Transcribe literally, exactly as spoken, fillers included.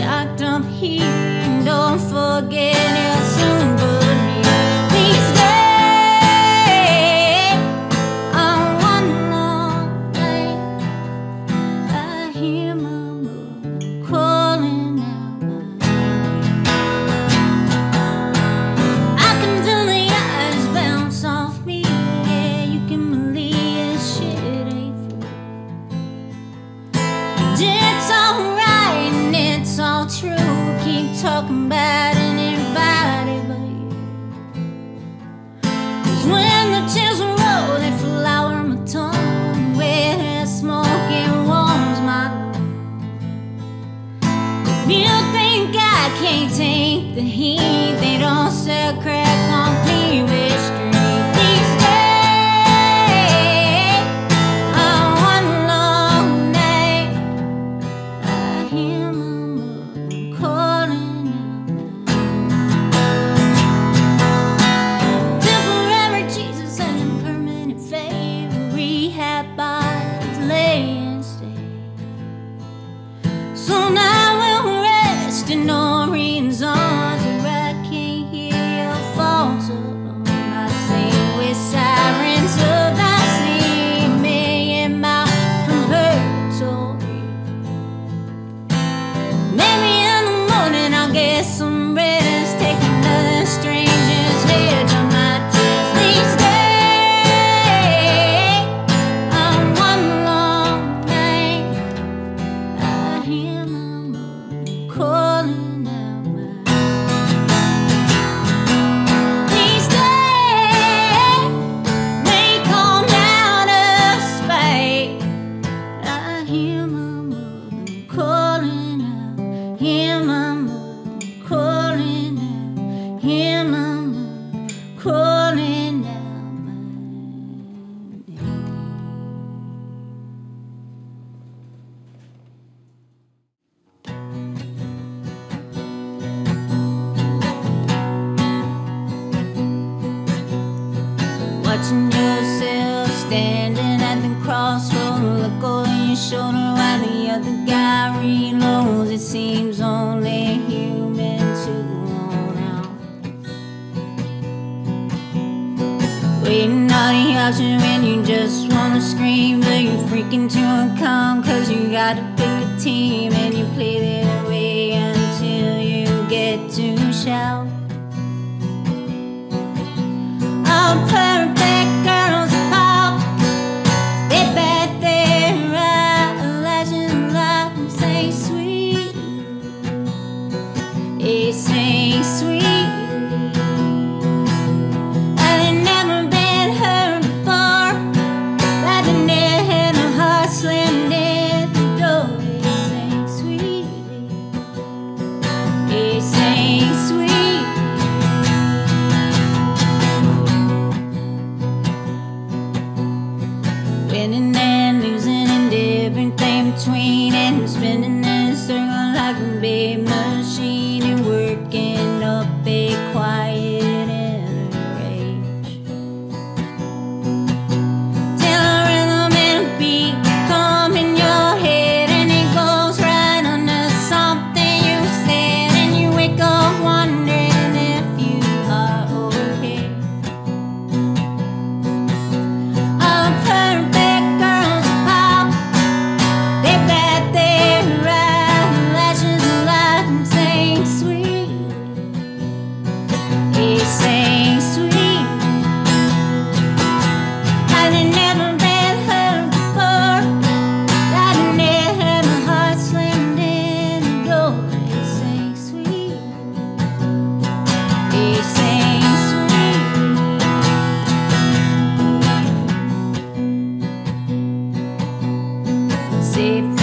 shocked I'm here. And don't forget you'll soon believe. Please stay on one long night. I hear my mother calling out my name. I can feel the eyes bounce off me. Yeah, you can believe this shit ain't free. It's alright and it's all true. Keep talking about anybody but you. 'Cause when the tears roll, they flower my tongue. Where there's smoke, it warms my blood. If you think I can't take the heat, they don't sell crack on Cleavage Street. Please stay on one long night. I hear my mother calling out my name. Temporary Jesus and permanent favor. Rehab bodies lay and stay. So now we'll rest in Noreen's arms, where I can't hear your faults alone. I sing with sirens of thy sleep, million miles from purgatory. Maybe in the morning I'll get some rest, take another stranger's head on my chest. Please stay on one long night. I hear my mother calling out my name. Please stay, may come out of spite. I hear my mother calling out, hear my mother calling out, hear my mother calling out my name. Watching yourself standing at the crossroad, look over your shoulder while the other guy reloads. It seems only human to own out. Waiting all the options when you just wanna scream, but you're freaking to account 'cause you gotta pick a team and you play their way until you get to shout. All perfect girls pop, they bet their eyelashes and laugh and say sweet. They say sweet. And they never been hurt before, that they never had a heart slammed in the door. They say sweet. They say sweet. Winning and losing and everything between, and spinning in a circle like a big machine, and working up a quiet inner rage. Till a rhythm and a beat come in your head, and it goes right under something you said, and you wake up wondering if you are okay. All perfect girls pop, they bet their eyelashes and laugh and sing sweet. They sing sweet. And they never been hurt before, that they never had my heart slammed in the door. They sing sweet. They sing sweet. Safe